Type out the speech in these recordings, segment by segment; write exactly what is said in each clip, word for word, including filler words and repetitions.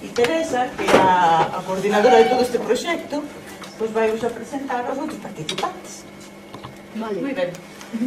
E Teresa, que é a coordinadora de todo este proxecto, pois vai vos a presentar aos outros participantes. Vale. Moi ben.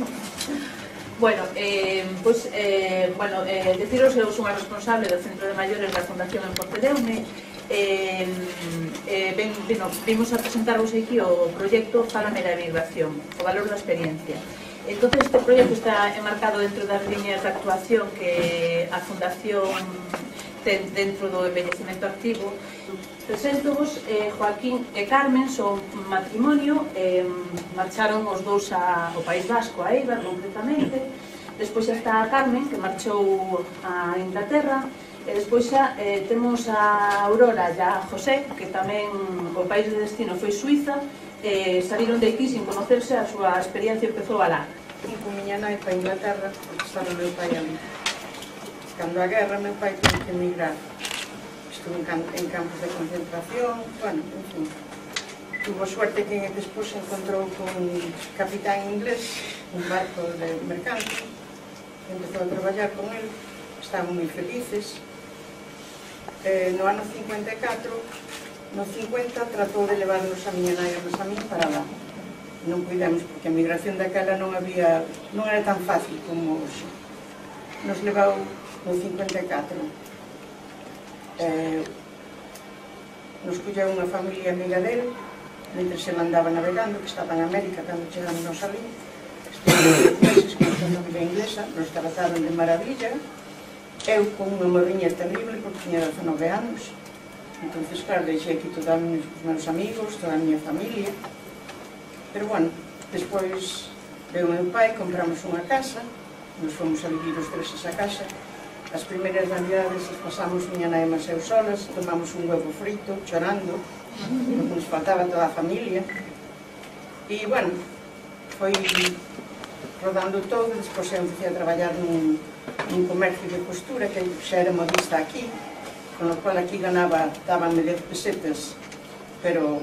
Bueno, eh, pues, eh, bueno, eh, deciros que eu son a responsable do Centro de Maiores da Fundación en Pontedeume. Eh, eh, ven, bueno, vimos a presentarvos aquí o proxecto Fálame da Migración, o valor da experiencia. Entonces, este proxecto está enmarcado dentro das liñas de actuación que a Fundación ten dentro do envellecemento activo. Presentovos eh, Joaquín e Carmen, son matrimonio, eh, marcharon os dous ao País Vasco, a Eibar, concretamente. Despois xa está a Carmen, que marchou a Inglaterra. E despois xa eh, temos a Aurora e a José, que tamén o país de destino foi Suiza. Eh, saíron de aquí sin conocerse, a súa experiencia empezou alá. E con miña nai para Inglaterra, porque estaba o meu pai ali. Cando a guerra, meu pai teve que emigrar. Estuve en, en campos de concentración, bueno, en fin. Tuvo suerte que despois se encontrou con un capitán inglés, un barco de mercante, empezou a traballar con él, estaban moi felices. Eh, no ano cincuenta e catro, no cincuenta, tratou de levarnos a miña nai e a min para lá. Non cuidamos, porque a migración daquela non había, non era tan fácil como hoxe. Nos levou no cincuenta e catro. Eh, nos colleu unha familia amiga dele, mentre se mandaba navegando, que estaba en América cando chegamos nos ali. Estive meses con a familia inglesa, nos trataron de maravilla. Eu con unha morriña terrible, porque tiña dezanove anos. Entón, claro, deixei aquí todos os meus amigos, toda a miña familia. Pero, bueno, despois veu meu pai, compramos unha casa, nos fomos a vivir os tres esa casa. As primeiras navidades as pasamos miña nai e eu solas, tomamos un huevo frito, chorando, porque nos faltaba toda a familia. E, bueno, foi rodando todo, despois eu empecé a traballar nun, nun comercio de costura, que xa era modista aquí, con o cual aquí ganaba, dabanme dez pesetas, pero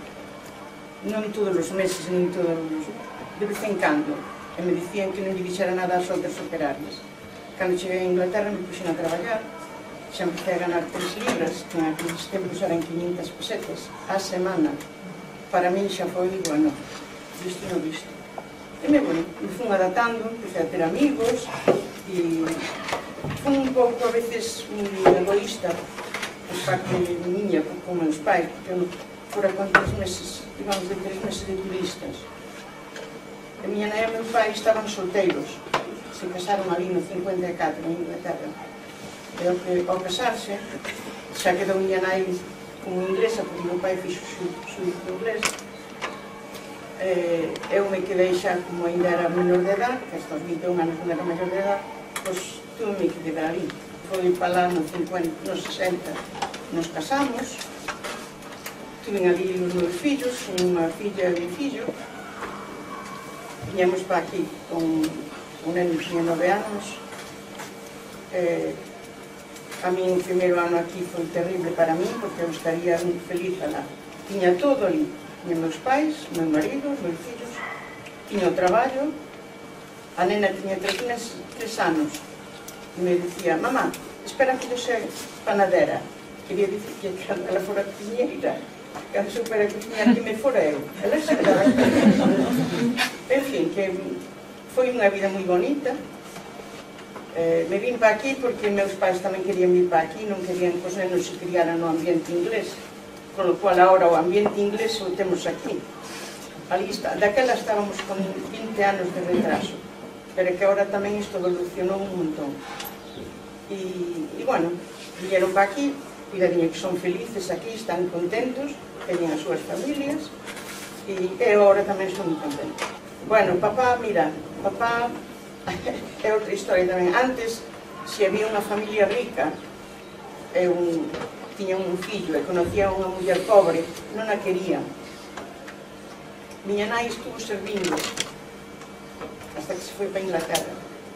non todos os meses, nin todos os... de vez en cando, e me dicían que non lle dixera nada ás outras operarias. Cando cheguei a Inglaterra me puxen a traballar, xa empecé a ganar tres libras, que en aqueles tempos eran quinientas pesetas, a semana. Para min xa foi, bueno, visto e non visto. E me, bueno, me fun adaptando, empecé a ter amigos, e fun un pouco a veces moi egoísta, por parte miña, con meus pais, porque eu fora con tres meses, digamos, de tres meses de turistas. E miña nai e meu pai estaban solteiros, se casaron ali no cincuenta e catro en Inglaterra. E ao, que, ao casarse, xa quedou miña nai como inglesa, porque meu pai fixo su inglés. Eh, eu me quedei xa, como ainda era menor de edad, que hasta os vinte e un anos non era menor de edad, pois tuve me quedar ali. Foi para lá no cincuenta, no sesenta, nos casamos, tuve ali os meus fillos, unha filla e un fillo. Viñamos para aquí con un neno que tiña nove anos. Eh, a min o primeiro ano aquí foi terrible para mí, porque eu estaría feliz alá. Tiña todo ali, tiña meus pais, meu marido, os meus fillos, tiña o traballo. A nena tiña tres, meses, tres anos e me dicía: mamá, espera que eu sea panadera. Quería dicir que ela fora cozinheira, que a supera que tiña que me fora eu. Ela esperaba. En fin, que foi unha vida moi bonita. Eh, me vim para aquí porque meus pais tamén querían vir para aquí, non querían que os nenos se criaran no ambiente inglés, con lo cual agora o ambiente inglés o temos aquí. Ali está, daquela estábamos con vinte anos de retraso, pero que agora tamén isto evolucionou un montón. E, e bueno, viñeron para aquí, cuidadiña que son felices aquí, están contentos, teñen as súas familias, e eu agora tamén son moi contenta. Bueno, papá, mira, papá é outra historia tamén. Antes, se había unha familia rica, eu tiña un fillo e conocía unha muller pobre, non a querían. Miña nai estuvo servindo hasta que se foi para Inglaterra.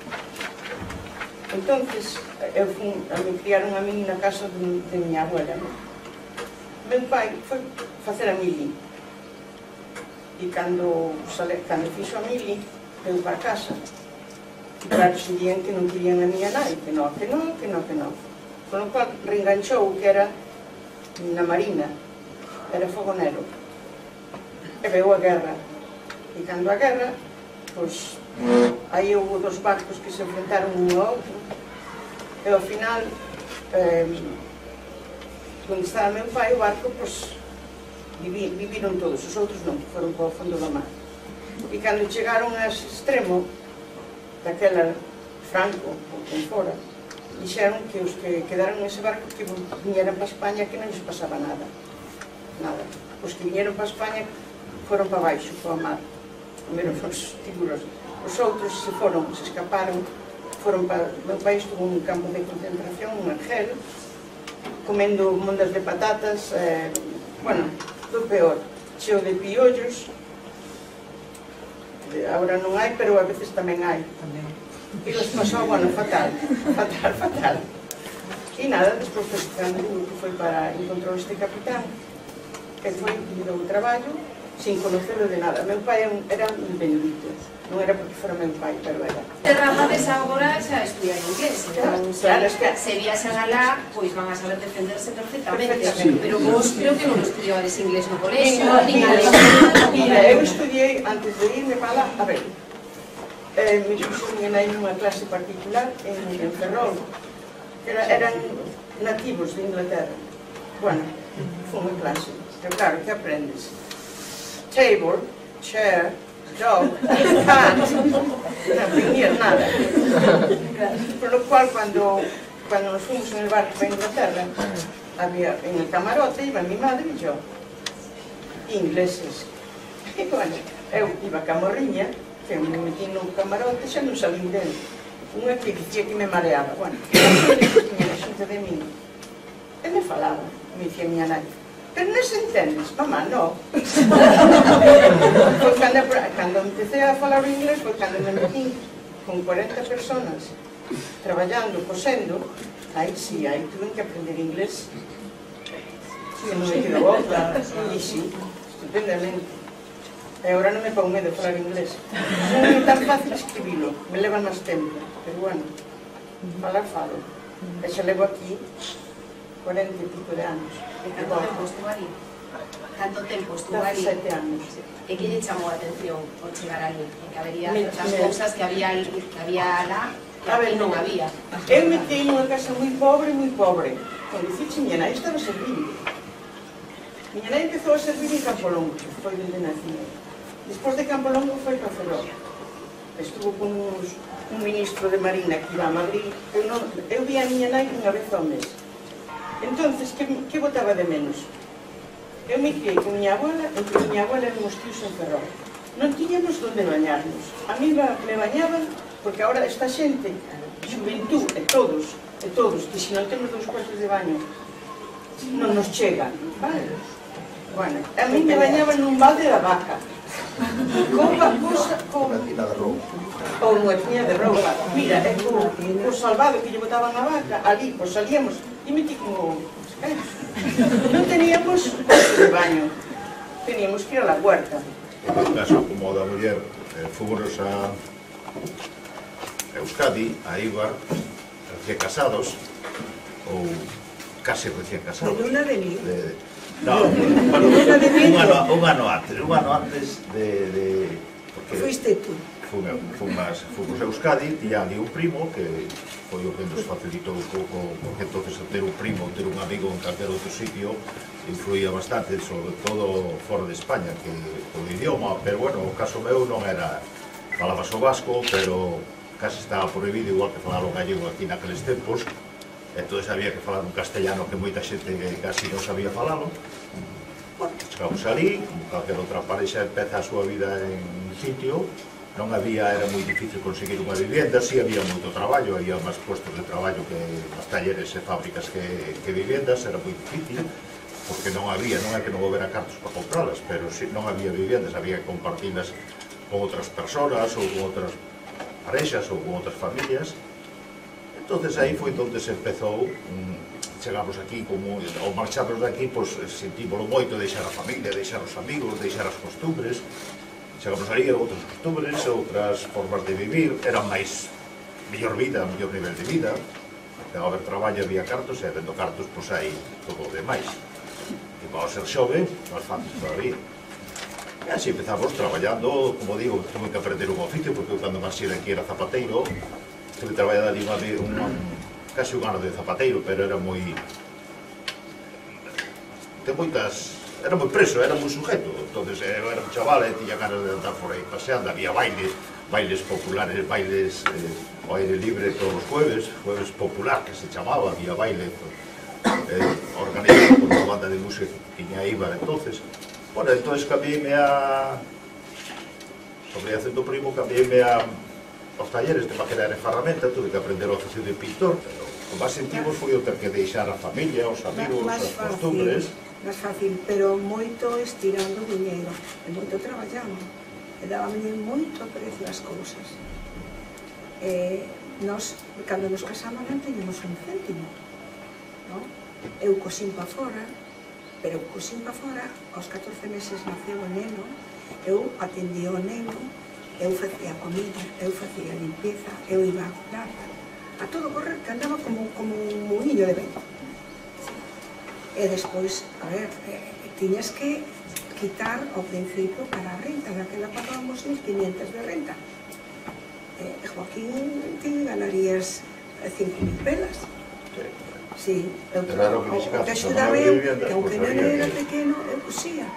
Entonces, eu fui, me criaron a mí na casa de, de miña abuela. Meu pai foi facer a mili. E cando, cando fixo a mili, veu para casa. E claro, se dían que non querían a miña nai, que non, que non, que non, que non. Con o cual reenganchou que era na Marina, era fogonero. E veu a guerra. E cando a guerra, pois, aí houve dos barcos que se enfrentaron un ao outro. E ao final, eh, onde estaba meu pai, o barco, pois, vivi, viviron todos, os outros non, foron para o fondo da mar. E cando chegaron a ese extremo, daquela Franco, ou con fora, dixeron que os que quedaron nese barco que viñeran para España que non lles pasaba nada. Nada. Os que viñeron para España foron para baixo, para o mar. Comeron os tiburos. Os outros se foron, se escaparon, foron para... Meu pai estuvo nun campo de concentración, un Argel, comendo mondas de patatas, eh, bueno, do peor, cheo de piollos. Agora non hai, pero a veces tamén hai. E los pasou, bueno, fatal, fatal, fatal. E nada, despois foi cando que foi para encontrar este capitán, que foi e me deu o traballo, sin conocelo de nada. Meu pai era un benedito, non era porque fora meu pai, pero era. Te rapades agora xa estudiar inglés, entón, claro, es que se viaxan alá, pois van a saber defenderse perfectamente, Perfectamente. pero vos creo que non estudiabades inglés no colexio, Mira, nin mira, alemán, mira, eu estudiei, antes de irme para lá, a ver, eh, me puxen aí nunha clase particular en, en Ferrol, que era, eran nativos de Inglaterra. Bueno, foi unha clase, pero claro, que aprendes? Table, chair, dog, cat, non aprendías nada. Por lo cual, cuando, cuando nos fuimos en el barco para Inglaterra, había en el camarote, iba mi madre y yo, ingleses. E bueno, eu iba ca morriña, que me metí no camarote, xa non salín dentro. Unha que dicía que me mareaba. Bueno, que tiña xunta de mí. E me falaba, me dicía miña nai. Pero non se entendes, mamá, no. Foi cando, cando empecé a falar inglés, foi cando me metí con cuarenta personas traballando, cosendo, aí sí, aí tuve que aprender inglés. Se non me quedou outra, e sí, estupendamente. E agora non me pon medo falar inglés. Non é tan fácil escribilo, me leva máis tempo, pero bueno, falar falo. E xa levo aquí cuarenta e pico de anos. E canto tempo estuvo ali? Canto tempo estuvo ali? sete anos. E que lle chamou a atención ao chegar ali? En que habería Me- certas me- cousas que había ali, que había lá, que A ver, aquí non mira, había. Eu metei nunha casa moi pobre, moi pobre. Quando diciche, miña nai estaba servindo. Miña nai empezou a servir en Campolongo, que foi onde nací. Despois de Campolongo foi para Ferrol. Estuvo con uns, un ministro de Marina que iba a Madrid. Eu, non, eu vi a miña nai unha vez ao mes. Entonces, que, que botaba de menos? Eu me criei con miña abuela, e con miña abuela eran os tíos en Ferrol. Non tiñamos onde bañarnos. A mí me bañaban, porque agora esta xente, xuventud, e todos, e todos, que se non temos dous cuartos de baño, non nos chegan, vale? Bueno, a mí me bañaban nun balde da vaca. Con unha cousa, con... ou unha tiña de roupa. Mira, é co, co salvado que lle botaban a vaca, ali, pois salíamos, e metí como... Non teníamos cuarto de baño, teníamos que ir a la huerta. En caso como o da muller, eh, fomos a Euskadi, a Ibar, recién casados, ou casi recién casados. De luna de miel. De, no, bueno, un ano, un ano antes, un ano antes de... de porque Fuiste tú. Fume, fumas, fomos a Euskadi, tía ali un primo, que foi o que nos facilitou un pouco, porque entonces ter un primo, ter un amigo en calquer outro sitio, influía bastante, sobre todo fora de España, que o idioma, pero bueno, o caso meu non era, falaba o vasco, pero casi estaba prohibido, igual que falar o gallego aquí naqueles tempos, entón había que falar un castellano que moita xente casi non sabía falalo. Bueno, chegamos ali, como calquer outra parexa empeza a súa vida en un sitio, non había, era moi difícil conseguir unha vivienda, si había moito traballo, había máis puestos de traballo que nas talleres e fábricas que, que viviendas, era moi difícil, porque non había, non é que non houbera cartos para compralas, pero si non había viviendas, había que compartirlas con outras persoas ou con outras parexas ou con outras familias. Entonces aí foi onde se empezou, chegamos aquí, como ao marcharnos de aquí, pois sentímoslo moito, deixar a familia, deixar os amigos, deixar as costumbres. Chegamos aí a outras costumbres, outras formas de vivir, eran máis mellor vida, mellor nivel de vida. Que ao haber traballo había cartos, e vendo cartos, pois hai todo o demais. E para ser xove, máis fácil todavía. E así empezamos traballando, como digo, tuve que aprender un oficio, porque eu cando máis era aquí era zapateiro, estuve traballando ali unha, casi un ano de zapateiro, pero era moi... Ten moitas... Era moi preso, era moi sujeto, entonces eu era un chaval e tiña ganas de andar por aí paseando, había bailes, bailes populares, bailes eh, ao aire libre todos os jueves, jueves popular que se chamaba, había baile eh, organizado por unha banda de música que tiña Ibar entonces. Bueno, entonces cambiéme a... sobre acento primo, cambiéme a... aos talleres de maquinaria e ferramenta, tuve que aprender o oficio de pintor, pero o máis sentimos foi o ter que deixar a familia, os amigos, as costumbres. Máis fácil, pero moito estirando diñeiro, e moito traballando, e dábame moito aprecio as cousas. E nos, cando nos casamos non teñemos un céntimo, non? Eu cosín pa fora, pero cosín pa fora, aos catorce meses naceu o neno, eu atendía o neno, eu facía comida, eu facía limpieza, eu iba a plata, a todo correr, que andaba como, como un niño de vento. E despois, a ver, eh, tiñas que quitar ao principio para a renta, daquela pagábamos mil quinientos de renta. Eh, Joaquín, ti ganarías cinco mil pelas. Sí, eu te axudaba eu, que aunque non era pequeno, eu cosía.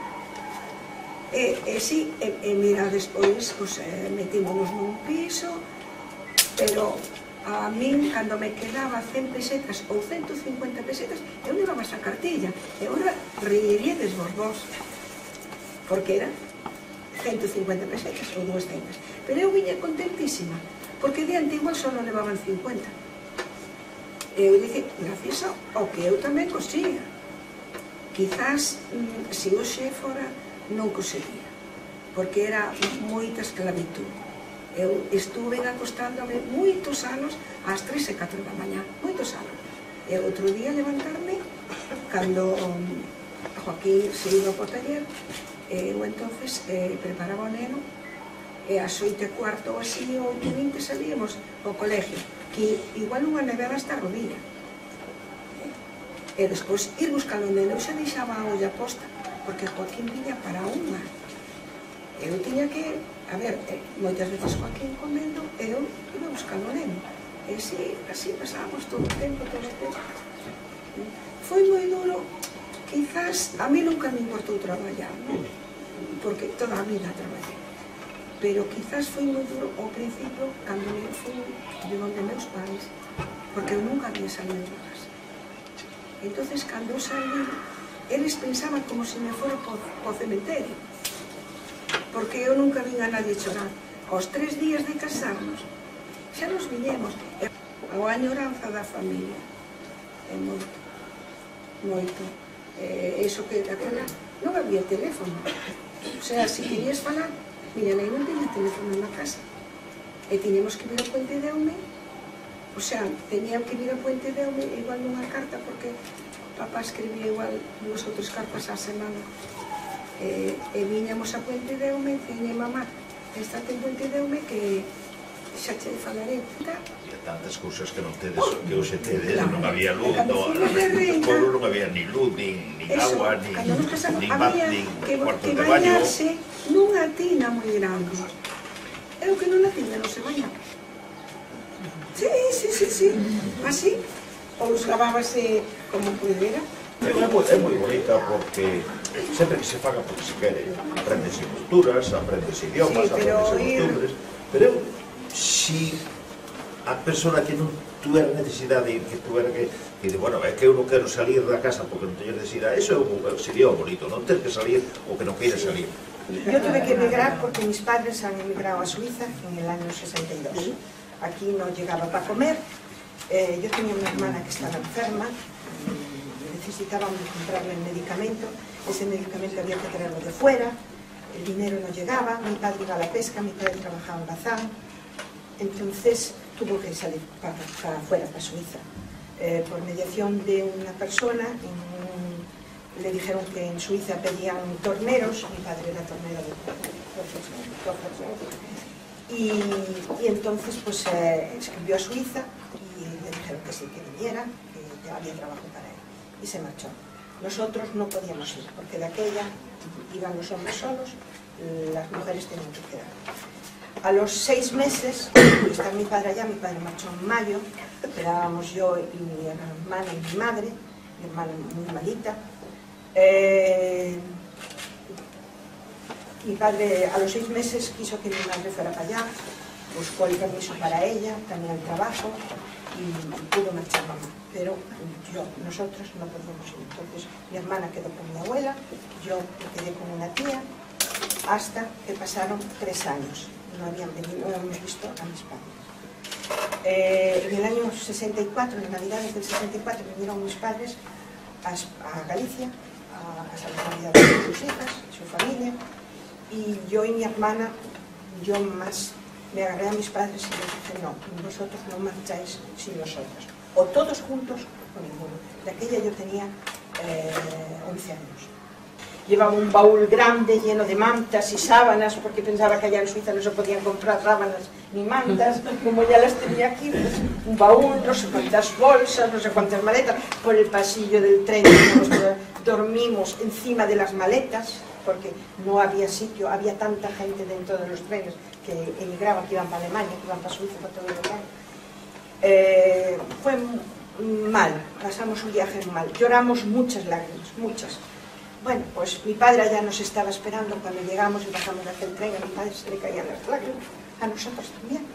E, e sí, e, e mira, despois, pues, eh, metímonos nun piso, pero... A min, cando me quedaba cen pesetas ou ciento cincuenta pesetas, eu levaba esa cartilla. E agora reiríades vos vos, porque era ciento cincuenta pesetas ou doscientas. Pero eu viña contentísima, porque diante igual só non levaban cincuenta. E eu dice, gracias ao que eu tamén cosía. Quizás, se hoxe fora, non cosería, porque era moita esclavitud. Eu estuve acostándome moitos anos ás tres e catro da mañá, moitos anos. E outro día levantarme, cando Joaquín se iba ao taller, eu entonces eh, preparaba o neno, e ás oito e cuarto ou así, ou oito e vinte salíamos ao colegio, que igual unha nevada hasta a rodilla. E despois ir buscar o neno, eu xa deixaba a olla posta, porque Joaquín viña para unha. Eu tiña que... A ver, eh, moitas veces Joaquín comendo, e eu iba buscando o neno. E así, así pasábamos todo o tempo, todo o tempo. Foi moi duro, quizás, a mí nunca me importou traballar, non? Porque toda a vida traballei. Pero quizás foi moi duro ao principio, cando eu fui de onde meus pais, porque eu nunca había salido de casa. Entonces, cando eu salí, eles pensaban como se me fora po, po cementerio. Porque eu nunca vin a nadie chorar. Aos tres días de casarnos, xa nos viñemos. A añoranza da familia é moito, moito. Eh, eso que daquela non había teléfono. O sea, se querías falar, miña nai non tiña teléfono na casa. E tiñemos que vir a Puente de Aume. O sea, tenían que vir a Puente de Aume igual nunha carta, porque papá escribía igual duas ou tres cartas á semana. E, e viñamos a Puente de Aume, e dixen, mamá, estate en Puente de Aume que xa che falarei. Había tantas cousas que non tedes, que hoxe tedes, non había luz, no pueblo non había ni luz, nin agua, nin bat, nin cuartos de baño. Bañarse nunha tina moi grande. Eu que non na tina non se bañaba. Sí, sí, sí, sí, así. Ou os lavábase como puidera. É moi bonita porque sempre que se faga porque se quere, aprendes culturas, aprendes idiomas, aprendes costumbres, pero si a persona que non tuera necesidade, que tuera que, que dice, bueno, é que eu non quero salir da casa porque non teño necesidade, eso sería o bonito, non ter que salir o que non queira salir. Yo tuve que emigrar porque mis padres han emigrado a Suiza en el año sesenta y dos. Aquí no llegaba para comer, eh, yo tenía una hermana que estaba enferma, necesitábamos comprarle el medicamento, ese medicamento había que traerlo de fuera, el dinero no llegaba, mi padre iba a la pesca, mi padre trabajaba en Bazán, entonces tuvo que salir para, para afuera, para Suiza. Eh, por mediación de una persona, en, le dijeron que en Suiza pedían torneros, mi padre era tornero de y, y entonces pues eh, escribió a Suiza y le dijeron que sí que viniera, que ya había trabajo para él, y se marchó. Nosotros no podíamos ir, porque de aquella iban los hombres solos, las mujeres tenían que quedar. A los seis meses, está mi padre allá, mi padre marchó en mayo, quedábamos yo y mi hermana y mi madre, mi hermana muy malita. Eh, mi padre a los seis meses quiso que mi madre fuera para allá, buscó el permiso para ella, también el trabajo, y pudo marchar mamá. Pero yo, nosotros no podíamos ir. Entonces mi hermana quedó con mi abuela, yo me quedé con una tía, hasta que pasaron tres años. No habían venido, no habíamos visto a mis padres. Eh, en el año sesenta y cuatro, en Navidades del sesenta y cuatro, vinieron mis padres a, a Galicia, a pasar las Navidades con sus hijas, su familia, y yo y mi hermana, yo más me agarré a mis padres y les dije, no, vosotros no marcháis sin nosotros, o todos juntos o ninguno. De aquella yo tenía eh, once años. Llevaba un baúl grande lleno de mantas y sábanas, porque pensaba que allá en Suiza no se podían comprar sábanas ni mantas, como ya las tenía aquí, pues, un baúl, no sé cuántas bolsas, no sé cuántas maletas, por el pasillo del tren dormimos encima de las maletas, porque no había sitio, había tanta gente dentro de los trenes que emigraban, que iban para Alemania, que iban para Suiza, para todo el lugar. Eh, fue mal, pasamos un viaje mal, lloramos muchas lágrimas, muchas. Bueno, pues mi padre ya nos estaba esperando cuando llegamos y bajamos de aquel tren, a mi padre se le caían las lágrimas, a nosotros también.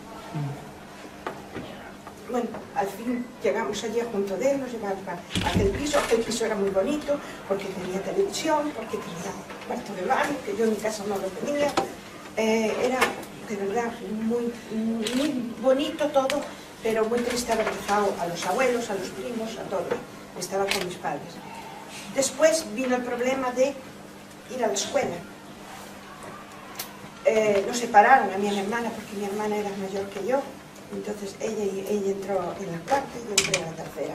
Bueno, al fin llegamos allí junto de él, nos llevamos a aquel piso, aquel piso era muy bonito, porque tenía televisión, porque tenía cuarto de baño, que yo en mi casa no lo tenía. Eh, era de verdad muy, muy bonito todo, pero muy triste haber dejado a los abuelos, a los primos, a todos. Estaba con mis padres. Después vino el problema de ir a la escuela. Eh, nos separaron a mi hermana, porque mi hermana era mayor que yo, entonces ella, ella entró en la cuarta y yo entré en la tercera.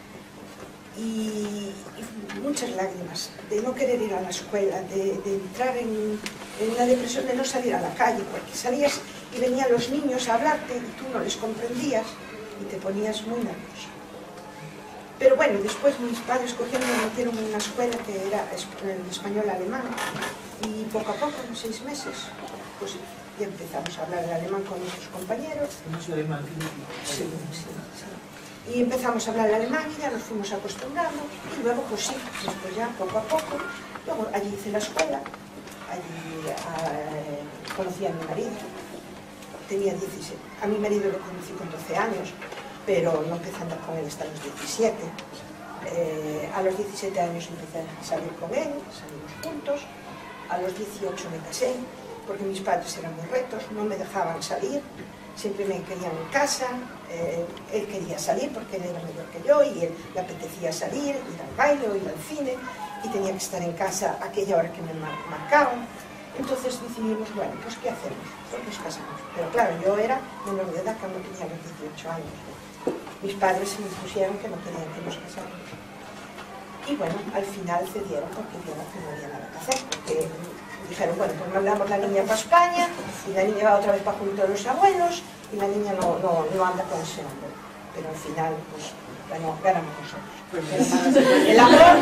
Y, y muchas lágrimas, de no querer ir a la escuela, de, de entrar en, en una depresión, de no salir a la calle, porque salías y venían los niños a hablarte y tú no les comprendías y te ponías muy nervioso. Pero bueno, después mis padres cogieron y me metieron en una escuela que era en español alemán, y poco a poco, en seis meses, pues ya empezamos a hablar el alemán con nuestros compañeros. ¿Mucho alemán? Sí, sí, sí. Y empezamos a hablar el alemán y ya nos fuimos acostumbrando, y luego pues sí, después ya poco a poco, luego allí hice la escuela, allí eh, conocí a mi marido, tenía diecisiete, a mi marido lo conocí con doce años, pero no empecé a andar con él hasta los diecisiete. Eh, a los diecisiete años empecé a salir con él, salimos juntos. A los dieciocho me casé, porque mis padres eran muy rectos, no me dejaban salir, siempre me querían en casa. Eh, él quería salir porque él era mayor que yo y él le apetecía salir, ir al baile o ir al cine, y tenía que estar en casa a aquella hora que me mar marcaban. Entonces decidimos, bueno, pues ¿qué hacemos? Pues nos casamos. Pero claro, yo era menor de edad, que no tenía los dieciocho años. Mis padres se me pusieron que no querían que nos casáramos. Y bueno, al final cedieron porque vieron que no había nada que hacer. Porque dijeron, bueno, pues mandamos la niña para España, y la niña va otra vez para junto a los abuelos, y la niña no, no, no anda con ese hombre. Pero al final, pues, ganó, ganamos nosotros. El amor,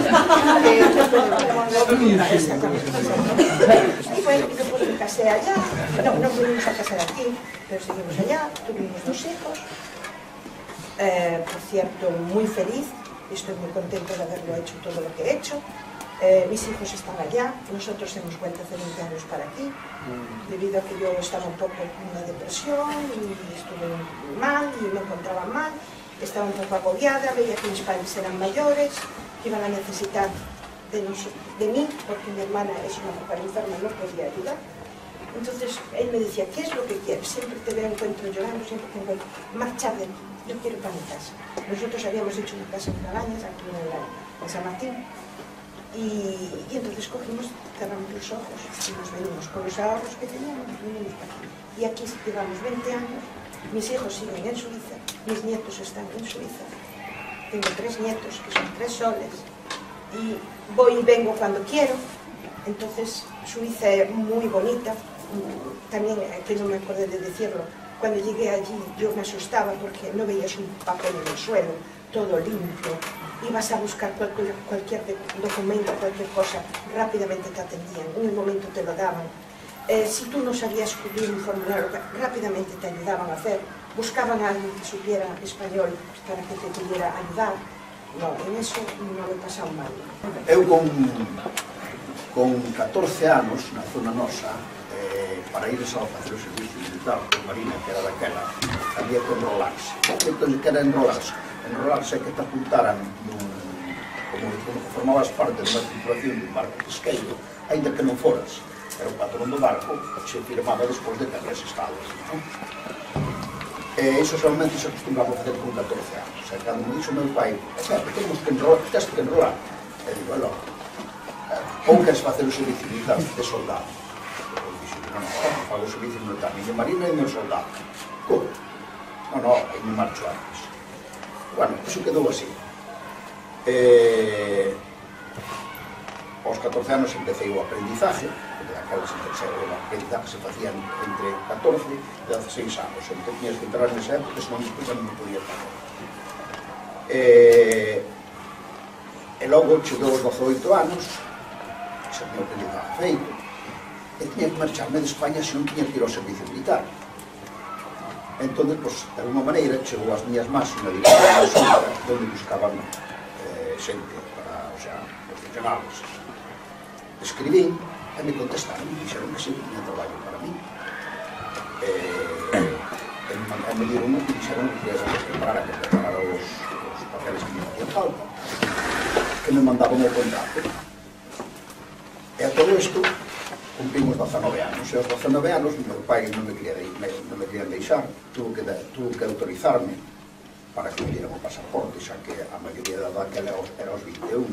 eh, exactamente. Y bueno, después me casé allá, no, no pudimos a casar aquí, pero seguimos allá, tuvimos dos hijos. Eh, por cierto, muy feliz, estoy muy contento de haberlo hecho todo lo que he hecho. Eh, mis hijos están allá, nosotros hemos vuelto hace veinte años para aquí, debido a que yo estaba un poco con una depresión y estuve mal y me encontraba mal, estaba un poco agobiada, veía que mis padres eran mayores, que iban a necesitar de, de mí, porque mi hermana es una mujer enferma y no podía ayudar. Entonces él me decía, ¿qué es lo que quieres? Siempre te veo, encuentro llorando, siempre te encuentro, marcha de mí, yo quiero para mi casa. Nosotros habíamos hecho una casa en Cabañas, aquí en, la, en San Martín, y, y entonces cogimos, cerramos los ojos y nos venimos con los ahorros que teníamos, nos venimos para aquí. Y aquí llevamos veinte años, mis hijos siguen en Suiza, mis nietos están en Suiza, tengo tres nietos que son tres soles, y voy y vengo cuando quiero. Entonces Suiza es muy bonita. También, que no me acordé de decirlo, Cuando llegué allí yo me asustaba porque no veías un papel en el suelo, todo limpio. Ibas a buscar cualquier, cualquier documento, cualquier cosa, rápidamente te atendían, en un momento te lo daban. Eh, si tú no sabías cubrir un formulario, rápidamente te ayudaban a hacer. Buscaban a alguien que supiera español para que te pudiera ayudar. No, en eso no me pasaba mal. Eu con, con catorce anos, na zona nosa, eh, para ir a facer o servicio militar con Marina, que era daquela, había que enrolarse. Entón, que era enrolarse? Enrolarse é que te apuntaran nun, como, como formabas parte dunha tripulación dun barco pesqueiro, ainda que non foras. Era o patrón do barco, se firmaba despois de ter as estados. Non? E iso solamente se acostumbraba a facer con catorce anos. O sea, cando me dixo meu pai, temos que enrolar, tens que enrolar. E digo, alo, ou queres facer o servicio militar de soldado? E dixo, non, non, fago o servicio militar, ni de marina ni de soldado. Como? Non, non, aí me marcho antes. Bueno, iso quedou así. E... aos catorce anos empecé o aprendizaje, porque aquelas o aprendizaje se facían entre catorce e dezasseis anos, entón tiñas que entrar nesa época, senón despois non me podía fazer. E, e logo chegou aos dezoito anos, xa tinha o aprendizaje feito, e tiña que marcharme de España se non tiña que ir ao servicio militar. Entón, pues, de alguma maneira, chegou ás miñas más unha dirección onde buscaban eh, xente para, o sea, profesionales. Escribín e me contestaron, me dixeron que sí, que tiña traballo para mí. E, e, e me dieron un, me dixeron que ia a preparar, que preparara os, os papeles que me hacían falta, que me mandaban o contrato. E a todo isto, cumprimos dezanove anos, e aos dezanove anos, meu pai non me quería, non me querían deixar, tuvo que, tuvo que autorizarme para que me dieran o pasaporte, xa que a maioría da edad que era aos vinte e un.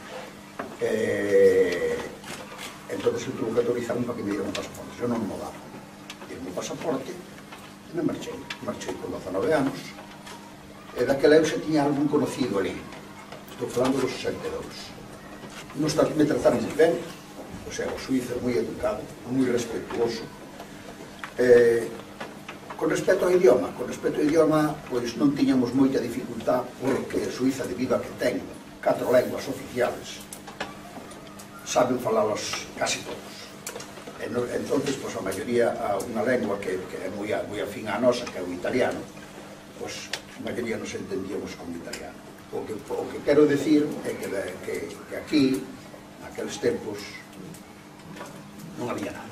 Eh, entón eu tuve que autorizarme para que me dieran o pasaporte, eu non me daba. Dieron o pasaporte e me marchei, marchei con dezanove anos, e daquela eu xa tiña algún conocido ali, estou falando dos sesenta e dous. Non está, me trataron moi ben, o sea, o suizo é moi educado, moi respetuoso. Eh, con respecto ao idioma, con respecto ao idioma, pois non tiñamos moita dificultad, porque Suiza, debido a que ten catro lenguas oficiales, saben falalas casi todos. E no, entonces, pois, a maioría, a unha lengua que, que é moi, moi afín a nosa, que é o italiano, pois, a maioría nos entendíamos con italiano. O que, o que quero decir é que, que, que aquí, naqueles tempos, non había nada.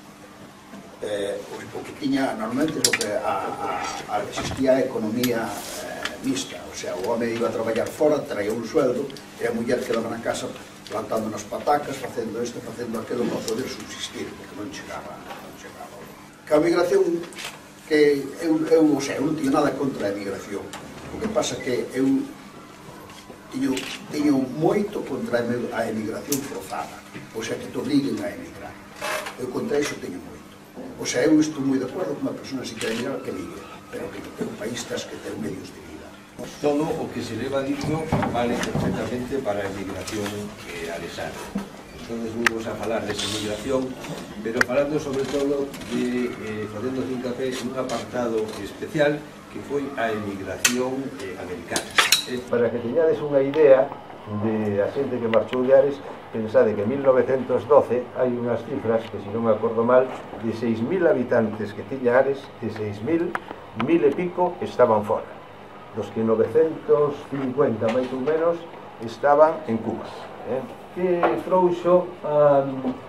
Eh, o, o que tiña, normalmente, o que a, a, a existía a economía eh, mixta, o sea, o home iba a traballar fora, traía un sueldo, e a muller quedaba na casa plantando nas patacas, facendo isto, facendo aquilo para poder subsistir, porque non chegaba, non chegaba. Que a migración, que eu, eu, o sea, eu non tiño nada contra a migración, o que pasa que eu tiño, tiño moito contra a emigración forzada, o sea, que te obliguen a emigrar. Eu contra iso teño moito. O sea, eu estou moi de acordo con unha persona se quer emigrar que migre, pero que no teu país tens que ter medios de vida. Todo o que se leva dito vale perfectamente para a emigración eh, alesana. Entonces vamos a falar desa emigración, pero falando sobre todo de, eh, facendo hincapié un apartado especial que foi a emigración eh, americana. Eh, para que teñades unha idea de a xente que marchou de Ares, pensade que en mil novecentos doce hai unhas cifras que, se non me acordo mal, de seis mil habitantes que tiña Ares, de seis mil, mil e pico estaban fora, dos que novecentos cincuenta, máis ou menos, estaban en Cuba. Eh? Que trouxo a,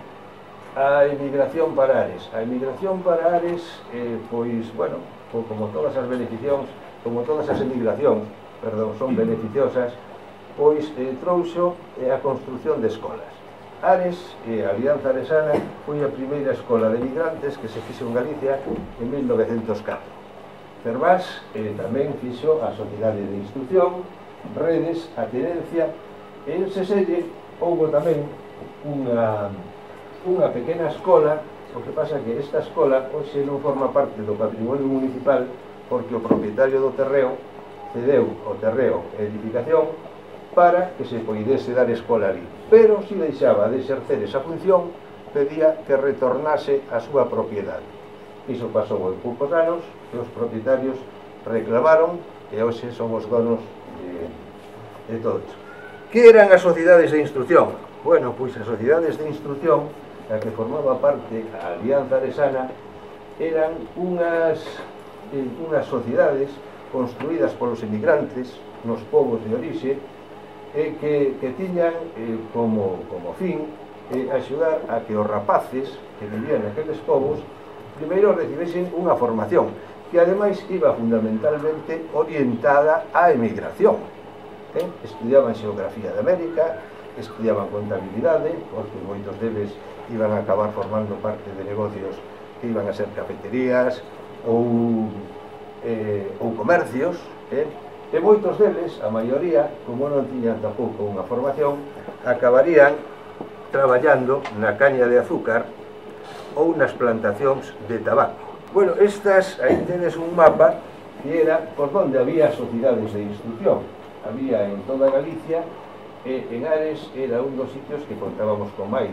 a emigración para Ares? A emigración para Ares, eh, pois, bueno, como todas as beneficións, como todas as emigracións, perdón, son beneficiosas, pois eh, trouxo eh, a construción de escolas. Ares, eh, a Alianza Aresana, foi a primeira escola de emigrantes que se fixo en Galicia en mil novecentos catro. Cervás eh, tamén fixo a Sociedade de Instrucción, Redes, a Tenencia, e en Seselle houve tamén unha, unha pequena escola, o que pasa que esta escola hoxe non forma parte do patrimonio municipal porque o propietario do terreo cedeu o terreo e edificación para que se poidese dar escola ali, pero se deixaba de exercer esa función pedía que retornase a súa propiedade. Iso pasou en poucos anos e os propietarios reclamaron e hoxe son os donos de, de todo isto. Que eran as sociedades de instrucción? Bueno, pois as sociedades de instrucción, a que formaba parte a Alianza Aresana, eran unhas, eh, unhas sociedades construídas polos emigrantes nos povos de orixe e que, que tiñan eh, como, como fin eh, axudar a que os rapaces que vivían naqueles povos primeiro recibesen unha formación que ademais iba fundamentalmente orientada á emigración. Eh? Estudiaban xeografía de América, estudiaban contabilidade, porque moitos deles iban a acabar formando parte de negocios que iban a ser cafeterías ou, eh, ou comercios, eh? E moitos deles, a maioría, como non tiñan tampouco unha formación, acabarían traballando na caña de azúcar ou nas plantacións de tabaco. Bueno, estas, aí tenes un mapa que era por donde había sociedades de instrucción. Había en toda Galicia e en Ares era un dos sitios que contábamos con máis.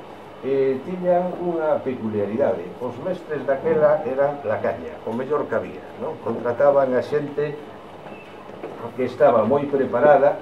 E tiñan unha peculiaridade. Os mestres daquela eran la caña, o mellor que había, non? Contrataban a xente que estaba moi preparada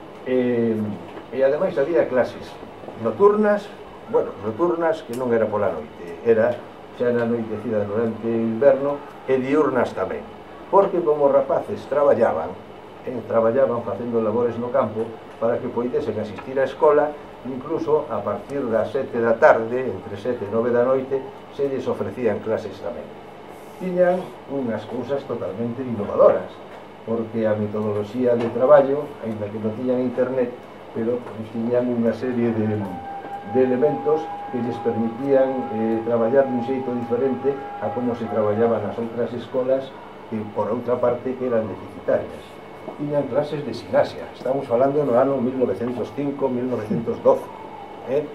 e, e ademais había clases nocturnas, bueno, nocturnas que non era pola noite, era xa na noitecida durante o inverno e diurnas tamén, porque como rapaces traballaban, eh, traballaban facendo labores no campo para que poidesen asistir á escola, incluso a partir das sete da tarde, entre sete e nove da noite, se lles ofrecían clases tamén. Tiñan unhas cousas totalmente innovadoras, porque a metodoloxía de traballo, ainda que non tiñan internet, pero tiñan unha serie de, de elementos que lles permitían eh, traballar dun xeito diferente a como se traballaba nas outras escolas que, por outra parte, eran deficitarias. Tiñan clases de gimnasia, estamos falando no ano mil novecentos cinco a mil novecentos doce. Eh?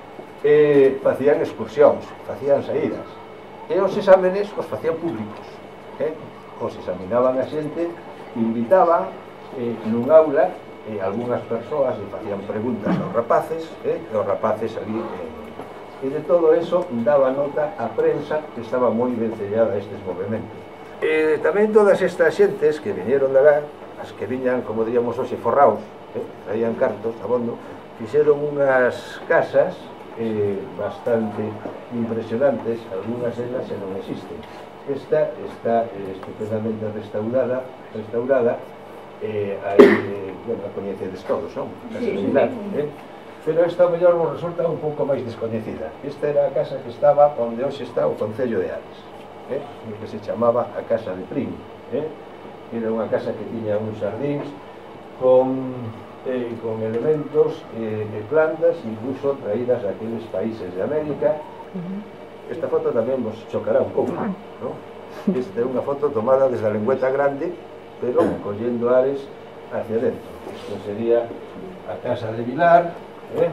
Eh, facían excursións, facían saídas, e os exámenes os facían públicos. Eh? Os examinaban a xente, invitaban eh, nun aula, e algunhas persoas le facían preguntas aos rapaces, eh, e os rapaces ali, eh, e de todo eso daba nota a prensa que estaba moi vencellada a estes movimentos. E tamén todas estas xentes que viñeron de lá, as que viñan, como diríamos hoxe, forraos, eh, traían cartos, abondo, fixeron unhas casas eh, bastante impresionantes, algunhas delas se non existen. Esta está eh, estupendamente restaurada, restaurada eh, aí, eh, bueno, a coñecedes todos, non? Casa de Milán, eh? Pero esta mellor vos resulta un pouco máis descoñecida. Esta era a casa que estaba onde hoxe está o Concello de Ares, eh? Que se chamaba a Casa de Prim, eh? Era unha casa que tiña uns xardíns con, eh, con elementos e eh, plantas incluso traídas daqueles países de América. Esta foto tamén vos chocará un pouco, ¿no? Esta é unha foto tomada desde a Lengüeta Grande, pero collendo Ares hacia dentro. Isto sería a Casa de Vilar, eh?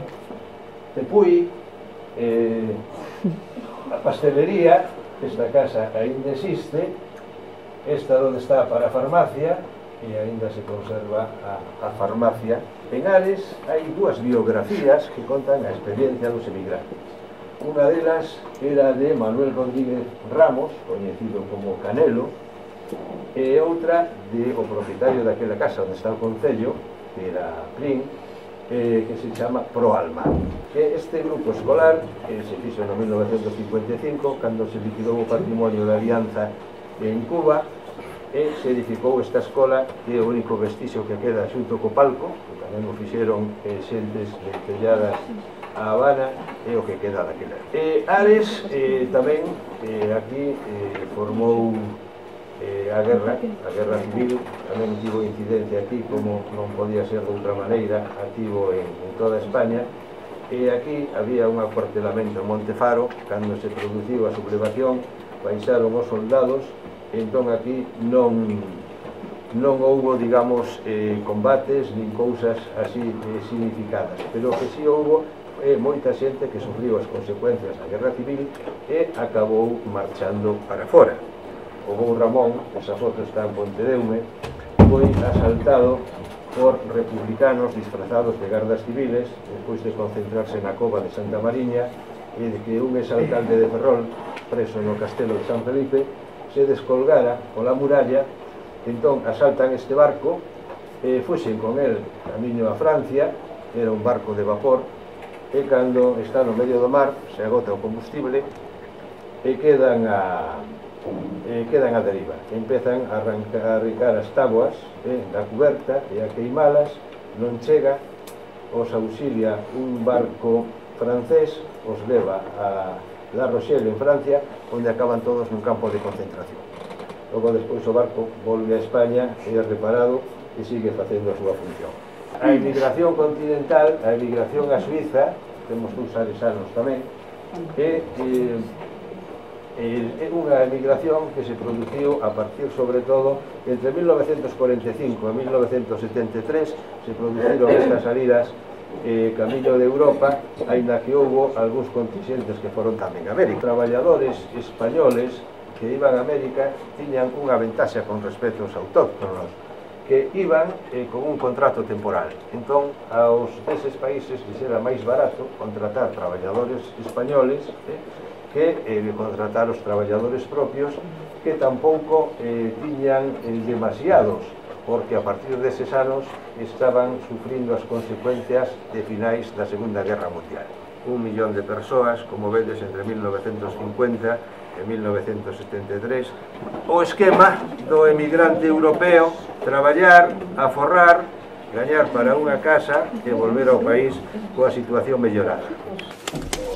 Tepuy, eh, a pastelería. Esta casa ainda existe, esta onde está para a farmacia, e ainda se conserva a, a farmacia. En Ares hai dúas biografías que contan a experiencia dos emigrantes. Unha delas era de Manuel Rodríguez Ramos, coñecido como Canelo, e outra de o propietario daquela casa onde está o Concello, que era Prim, eh, que se chama Proalma. Que este grupo escolar eh, se fixo no mil novecentos cincuenta e cinco, cando se liquidou o patrimonio da Alianza en Cuba, e se edificou esta escola, que é o único vestigio que queda xunto co palco, que tamén o fixeron eh, xentes telladas a Habana, é o que queda daquela. E Ares eh, tamén eh, aquí eh, formou eh, a guerra, a guerra civil, tamén tivo incidencia aquí, como non podía ser de outra maneira, ativo en, en toda España, e aquí había un acuartelamento en Montefaro, cando se produciu a sublevación, baixaron os soldados, e entón aquí non, non houbo, digamos, eh, combates, nin cousas así eh, significadas, pero que si houbo eh, moita xente que sufriu as consecuencias da guerra civil e acabou marchando para fora. O Bou Ramón, esa foto está en Pontedeume, foi asaltado por republicanos disfrazados de gardas civiles despois de concentrarse na cova de Santa Mariña e de que un exalcalde de Ferrol, preso no castelo de San Felipe, se descolgara pola muralla, entón asaltan este barco, e fuxen con el camiño a Francia, era un barco de vapor, e cando está no medio do mar, se agota o combustible, e quedan a, e quedan a deriva. Empezan a arrancar, a arrancar as táboas eh, da cuberta e a queimalas, non chega, os auxilia un barco francés, os leva a La Rochelle en Francia, onde acaban todos nun campo de concentración. Logo despois o barco volve a España e é reparado e sigue facendo a súa función. A emigración continental, a emigración a Suiza, temos uns aresanos tamén, que eh, é unha emigración que se produciu a partir, sobre todo, entre mil novecentos cuarenta e cinco e mil novecentos setenta e tres, se produciron estas salidas eh, camiño de Europa, aínda que houve algúns contingentes que foron tamén a América. Traballadores españoles que iban a América tiñan unha ventaxa con respecto aos autóctonos, que iban eh, con un contrato temporal. Entón, aos deses países lles era máis barato contratar traballadores españoles eh, que eh, contratar os traballadores propios, que tampouco eh, tiñan eh, demasiados, porque a partir deses anos estaban sufrindo as consecuencias de finais da Segunda Guerra Mundial. Un millón de persoas, como vedes, entre mil novecentos cincuenta e mil novecentos setenta e tres, o esquema do emigrante europeo, traballar, aforrar, gañar para unha casa e volver ao país coa situación mellorada.